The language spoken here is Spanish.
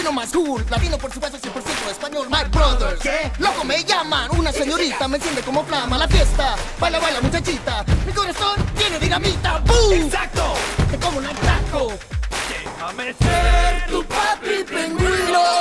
latino más cool, latino por supuesto 100% español, my brothers. ¿Qué? Loco me llaman, una señorita me enciende como flama la fiesta. Baila, baila muchachita, mi corazón tiene dinamita. ¡Boom! ¡Exacto! Te como un taco. Déjame ser Tu papi pingüino.